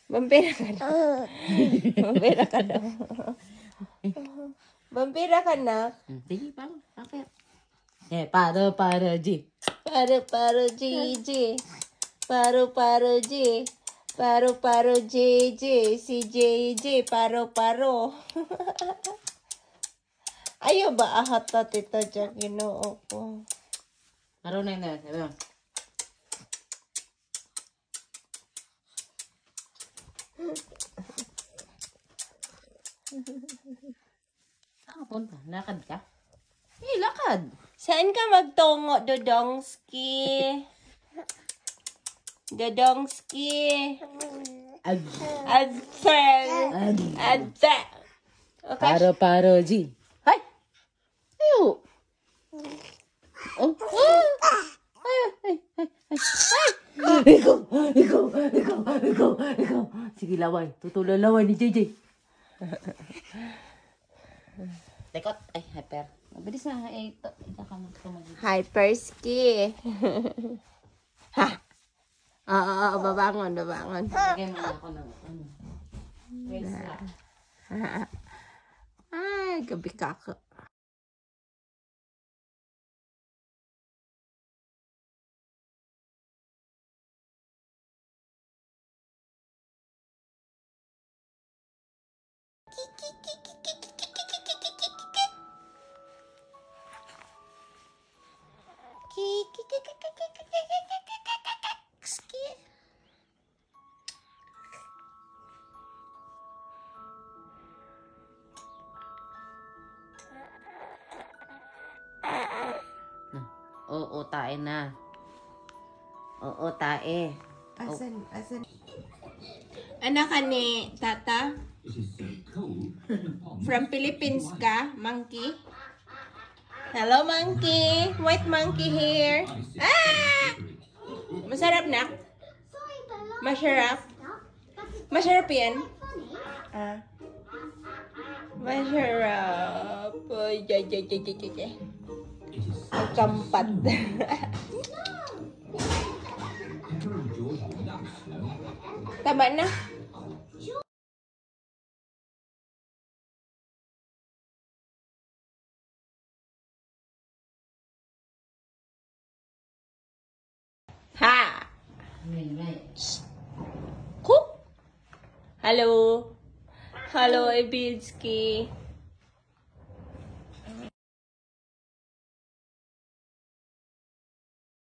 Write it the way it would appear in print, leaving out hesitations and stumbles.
Vampira ka na. Vampira ka na. Vampira ka na. Sige, bakit? Paro, G. Paro, G. Paro, G. Paro, JJ. Si JJ, paro. Ayaw ba ahata tita dyan, ginoo ko. Paro na yun, sabi mo. Saan ka punta? Lakad ka? Lakad. Saan ka magtungo, Dodongski? Dodongski. Adfer. Okay. Paro, G. Hay! Ayo! Oh! Ay! Ikaw! Sige, laway. Tutulan laway ni JJ. Tekot. Ay, hyper. Mabilis na. Ito ka magtumagin. Hyperski. Ha! Oo, babangon. Lagay mo ako ng ano. Ay, gabi kako. Oo, tae na. Oo, tae. Asan? Anak ka ni Tata? From Philippines ka, monkey? Hello, monkey. White monkey here. Ah! Masarap na? Masarap? Masarap yan? Ah. Masarap. Ang kampat. Tama na. Ha! Cook! Hello! Hello, Ibidski.